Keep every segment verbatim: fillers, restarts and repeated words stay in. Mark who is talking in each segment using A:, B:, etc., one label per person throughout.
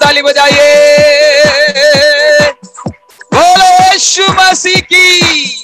A: ताली बजाइए, बोलो यीशु मसीह की।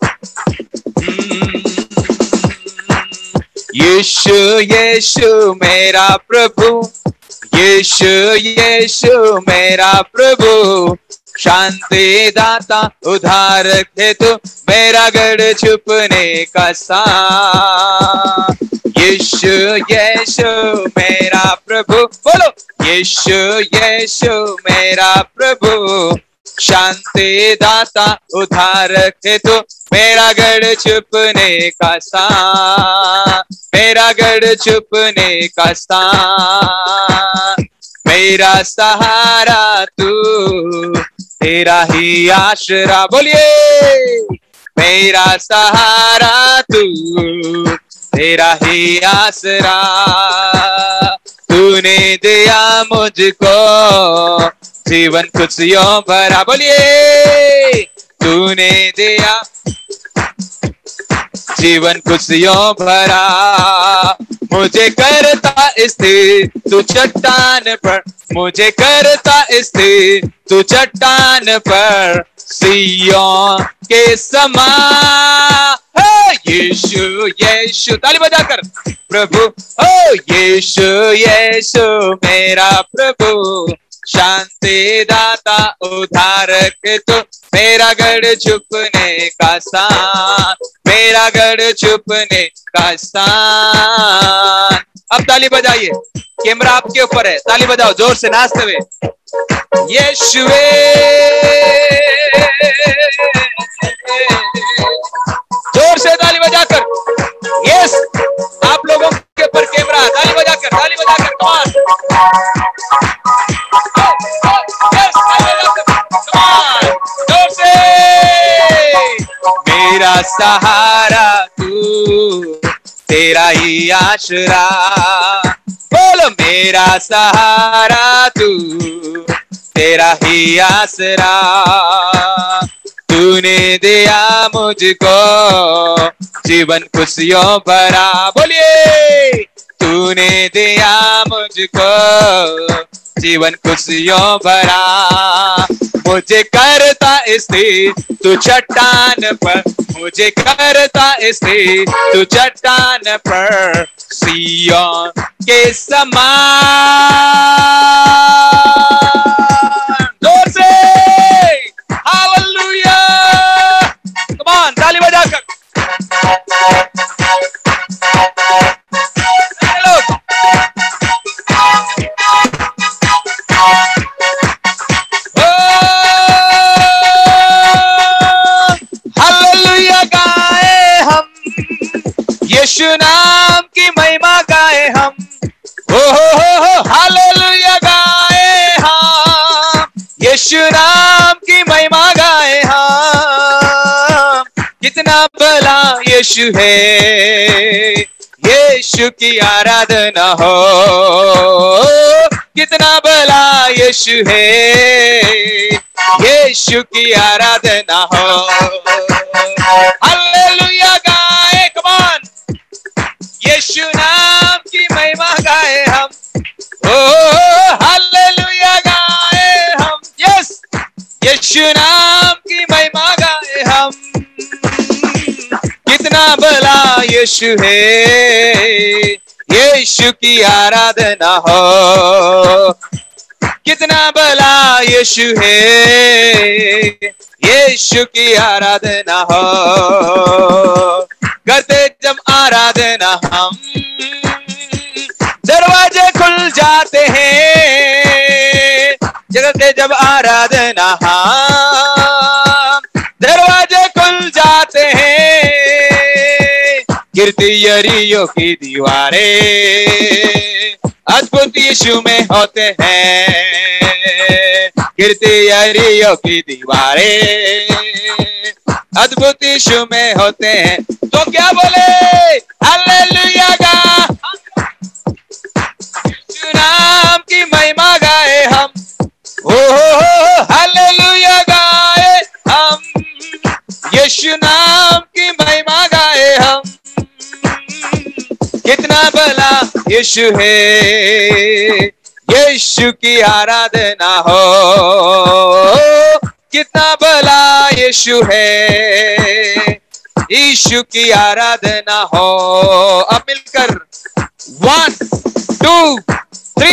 A: यीशु यीशु मेरा प्रभु, यीशु यीशु मेरा प्रभु, शांति दाता उद्धारक है तू, मेरा गढ़ छुपने का स्थान। यीशु यीशु मेरा प्रभु, बोलो यीशु यीशु मेरा प्रभु, शांति दाता उद्धारक है तू, मेरा गढ़ छुपने का स्थान, मेरा गढ़ छुपने का स्थान। मेरा सहारा तू, तेरा ही आसरा, बोलिए मेरा सहारा तू, तेरा ही आसरा। तूने दिया मुझको जीवन खुशियों भरा, बोलिए तूने दिया जीवन खुशियों भरा। मुझे करता स्थिर तू चट्टान पर, मुझे करता स्थिर तू चट्टान पर, सियोन के समान। यीशु यीशु, ताली बजाकर प्रभु, ओ यीशु यीशु मेरा प्रभु, शांति दाता उद्धारक तो, मेरा गढ़ छुपने का स्थान, मेरा गढ़ छुपने का स्थान। अब ताली बजाइए, कैमरा आपके ऊपर है, ताली बजाओ जोर से नाचते हुए। यीशुवे जोर से ताली बजाकर, यस आप लोगों के ऊपर कैमरा, ताली बजाकर ताली बजाकर कमान, कमान जोर से। मेरा सहारा तू, तेरा ही आसरा, बोलो मेरा सहारा तू, तेरा ही आसरा। तूने दिया मुझको जीवन खुशियों भरा, बोलिए तूने दिया मुझको जीवन खुशियों भरा। मुझे करता स्थिर तू चट्टान पर, मुझे करता स्थिर तू चट्टान पर, सियोन के समान। जोर से हालेलुया, कम ऑन ताली बजाकर। हालेलुया गाए हम, यीशु नाम की महिमा गाए हम, हो हो हो हो हालेलुया गाए हम, यीशु नाम की महिमा गाए हम। कितना भला यीशु है, यीशु की आराधना हो, कितना भला यीशु है, यीशु की आराधना हो। हालेलुया गाए, कम ऑन, यीशु नाम की महिमा गाए हम, ओ हालेलुया गाए हम, यस यीशु नाम की महिमा गाए हम। कितना भला यीशु है, यीशु की आराधना हो, कितना भला यीशु है, यीशु की आराधना हो। करते जब आराधना हम, दरवाजे खुल जाते हैं, करते जब आराधना हम, दरवाजे खुल जाते हैं। गिरती यरीहो की दीवारें अद्भुत यीशु में होते हैं, गिरती यरीहो की दीवारें अद्भुत यीशु में होते हैं। तो क्या बोले, हालेलुया गा, यीशु नाम की महिमा गाए हम, ओ हो हो हालेलुया गाए हम, यीशु नाम की महिमा गाए हम। कितना भला यीशु है, यीशु की आराधना हो, कितना भला यीशु है, यीशु की आराधना हो। अब मिलकर one two three.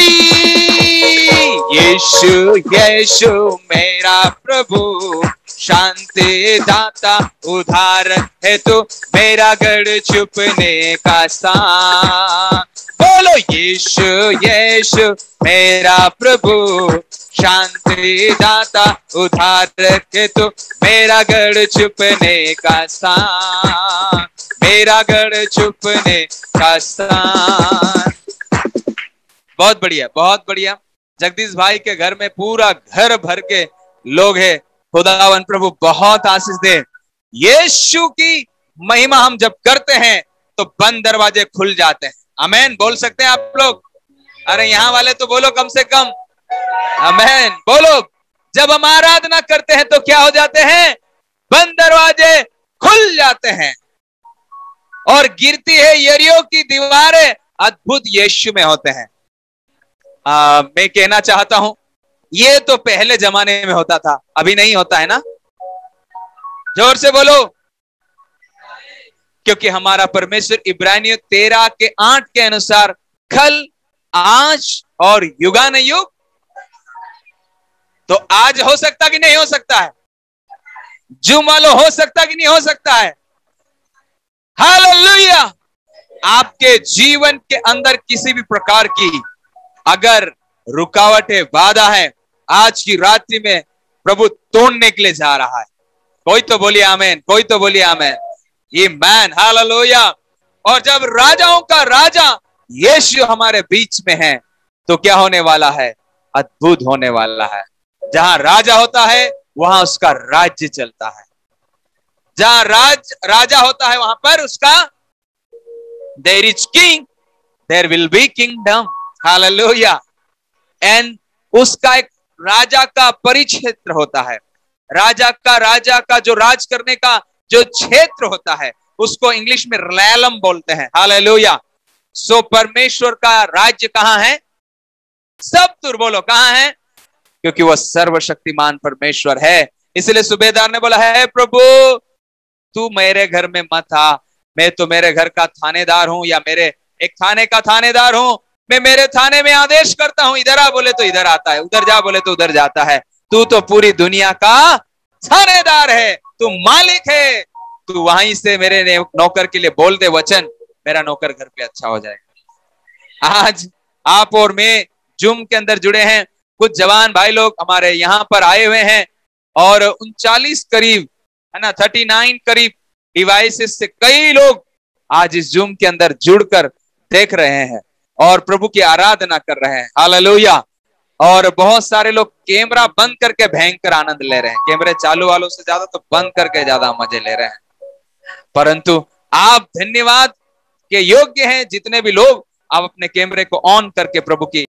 A: Yeshu Yeshu मेरा प्रभु, शांति दाता उधार है तू, मेरा गढ़ छुपने का स्थान। बोलो यीशु यीशु मेरा प्रभु, शांति दाता उधार है तू, मेरा गढ़ छुपने का स्थान, मेरा गढ़ छुपने का स्थान। बहुत बढ़िया, बहुत बढ़िया। जगदीश भाई के घर में पूरा घर भर के लोग हैं। खुदावन प्रभु बहुत आशीष दे। यीशु की महिमा हम जब करते हैं तो बंद दरवाजे खुल जाते हैं। आमेन बोल सकते हैं आप लोग? अरे यहाँ वाले तो बोलो कम से कम आमेन बोलो। जब हम आराधना करते हैं तो क्या हो जाते हैं? बंद दरवाजे खुल जाते हैं और गिरती है यरीहो की दीवारें अद्भुत यीशु में होते हैं। आ, मैं कहना चाहता हूं ये तो पहले जमाने में होता था, अभी नहीं होता है ना? जोर से बोलो। क्योंकि हमारा परमेश्वर इब्रानियों तेरह के आठ के अनुसार कल आज और युगानुयुग, तो आज हो सकता कि नहीं हो सकता है? जुमालो हो सकता कि नहीं हो सकता है? हालेलुया। आपके जीवन के अंदर किसी भी प्रकार की अगर रुकावट है, बाधा है, आज की रात्रि में प्रभु तोड़ने के लिए जा रहा है। कोई तो बोलिए आमेन, कोई तो बोलिए आमेन। ये मैन हालेलुया। और जब राजाओं का राजा यीशु हमारे बीच में है तो क्या होने वाला है? अद्भुत होने वाला है। जहां राजा होता है वहां उसका राज्य चलता है। जहां राज राजा होता है वहां पर उसका there is king there will be kingdom. Hallelujah. And उसका एक राजा का परिक्षेत्र होता है। राजा का राजा का जो राज करने का जो क्षेत्र होता है उसको इंग्लिश में रैलम बोलते हैं। हालेलुया। सो परमेश्वर का राज्य कहां है? सब तुर बोलो कहां है? क्योंकि वह सर्वशक्तिमान परमेश्वर है। इसलिए सूबेदार ने बोला है प्रभु तू मेरे घर में मत आ, मैं तो मेरे घर का थानेदार हूं, या मेरे एक थाने का थानेदार हूं। मैं मेरे थाने में आदेश करता हूं, इधर आ बोले तो इधर आता है, उधर जा बोले तो उधर जाता है। तू तो पूरी दुनिया का थानेदार है, तू मालिक है। तू वहीं से मेरे नौकर के लिए बोल दे वचन, मेरा नौकर घर पे अच्छा हो जाएगा। आज आप और मैं जूम के अंदर जुड़े हैं, कुछ जवान भाई लोग हमारे यहाँ पर आए हुए हैं और उनचालीस करीब है ना, थर्टी नाइन करीब डिवाइसेस से कई लोग आज इस जूम के अंदर जुड़कर देख रहे हैं और प्रभु की आराधना कर रहे हैं। हालेलुया। और बहुत सारे लोग कैमरा बंद करके भयंकर आनंद ले रहे हैं। कैमरे चालू वालों से ज्यादा तो बंद करके ज्यादा मजे ले रहे हैं। परंतु आप धन्यवाद के योग्य हैं जितने भी लोग आप अपने कैमरे को ऑन करके प्रभु की